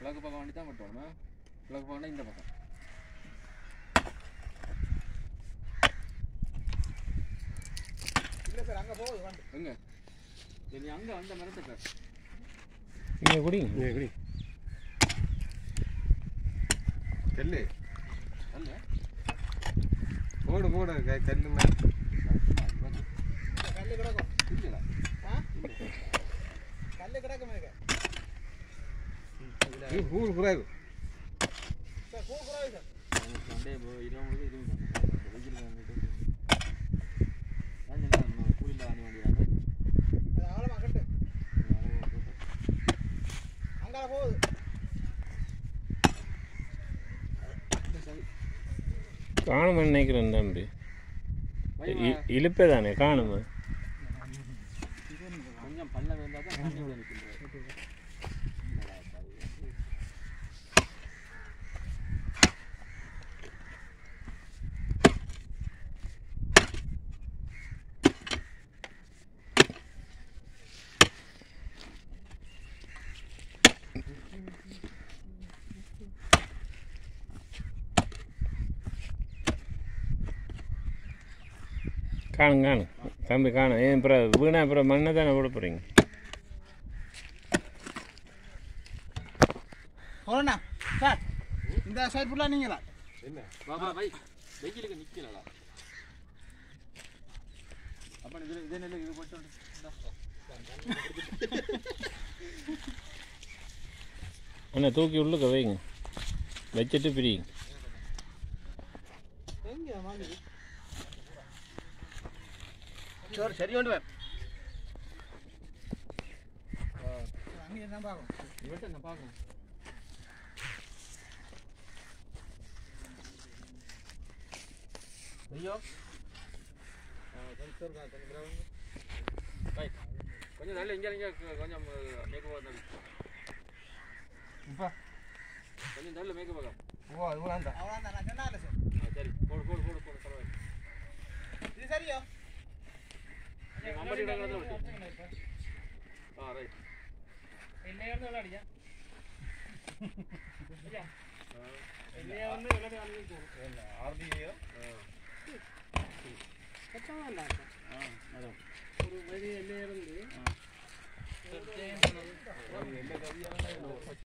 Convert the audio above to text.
கிழக்கு பக்கம் வண்டி தான் வெட்டணும். கிழக்கு பக்கம்னா இந்த பக்கம். இல்லை சார் அங்கே போகுது வண்டி. எங்க சரி அங்கே அந்த மரத்துக்கு இங்கே குடி கல்லு அல்ல போடு போடு கல்லு கல் கிடக்கும். இல்லைடா கல் கிடக்கும் எனக்கு பூ குறாது சார். பூ குறாது சார். சண்டே இருபது இது கூலியில் வாங்கி வேண்டியது அது ஆழமாக கட்டு அங்கே போகுது. காணுமா நினைக்கிறேன் தம்பி. இழுப்பே தானே காணுமா? கொஞ்சம் பல்ல வேண்டாம் தான் தண்ணி விட நிற்கின்றது. காணும் தம்பி காணும். ஏன் அப்புறம் வீணா அப்புறம் மண்ணை தானே விட போகிறீங்க. அவ்வளோண்ணா சார். இந்த சைட் ஃபுல்லாக நீங்களா? என்ன பாபா பை வெயிலுக்கு நிற்கலடா. அப்போ இதே நெல் இது போட்டு அண்ணா தூக்கி உள்ளுக்க வைங்க, வச்சுட்டு பிரிங்க. எங்கே வாங்குது? சரி சரி கொண்டு வா. அங்கே என்ன பார்க்கணும்? இவட்ட நான் பார்க்கணும். ஐயோ கொஞ்சம் நல்ல இங்கே கொஞ்சம் மேக்கப் பார்த்தாங்க. இப்போ கொஞ்சம் நல்ல மேக்கப் பார்க்கலாம். ஓ அது வேண்டா அவ்வளோதான் நான் சொன்னால சார். சரி போடு போடு போடு போடு பரவாயில்ல. இது சரியா? ஐம்பது இடங்கள் ரைட். என்ன இருந்து விளையாடியா? இல்லையா வந்து விளையாடி வந்து ஆர்டிஏ ஒரு வழி எல்லையிருந்து என்ன கவியா